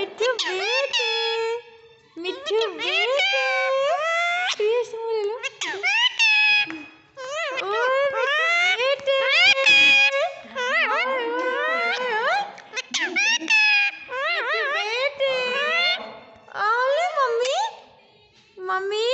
मिठू बेटे, मिठू बेटे, ये सुन ले लो। ओए मिठू बेटे, मिठू बेटे, आले मम्मी, मम्मी